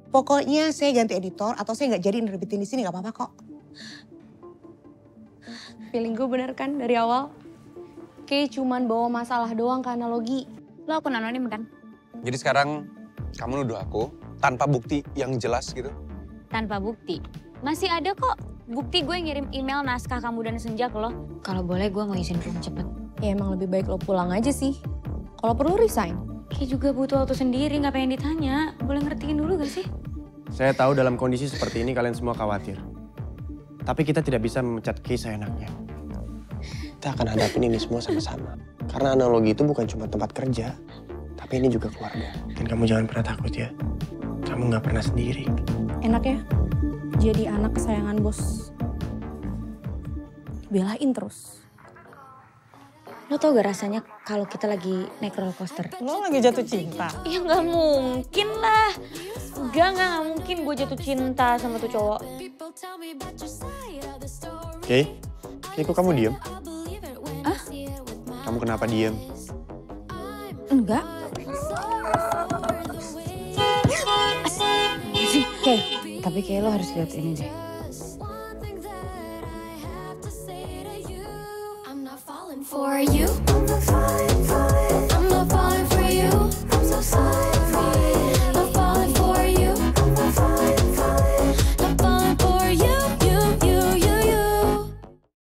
Pokoknya saya ganti editor atau saya nggak jadi nerbitin di sini, nggak apa-apa kok. Feeling gue bener kan dari awal? Kayak cuman bawa masalah doang ke analogi. Lo akun anonim kan? Jadi sekarang kamu nuduh aku tanpa bukti yang jelas gitu? Tanpa bukti. Masih ada kok bukti gue ngirim email naskah Kamu dan Senja ke lo. Kalau boleh gue mau izin pulang cepet. Ya emang lebih baik lo pulang aja sih. Kalau perlu resign. Kayak juga butuh waktu sendiri, gak pengen ditanya. Boleh ngertiin dulu gak sih? Saya tahu dalam kondisi seperti ini kalian semua khawatir. Tapi kita tidak bisa memecat Kay seenaknya. Kita akan hadapin ini semua sama-sama. Karena analogi itu bukan cuma tempat kerja, tapi ini juga keluarga. Dan kamu jangan pernah takut ya. Kamu nggak pernah sendiri. Enak ya? Jadi anak kesayangan bos. Belain terus. Lo tau gak rasanya kalau kita lagi naik roller coaster? Lo lagi jatuh cinta? Ya gak mungkin lah. Gak mungkin gue jatuh cinta sama tuh cowok. Kay, kok kamu diem? Ah? Kamu kenapa diem? Enggak. Oke, tapi kayak lo harus lihat ini deh. For you,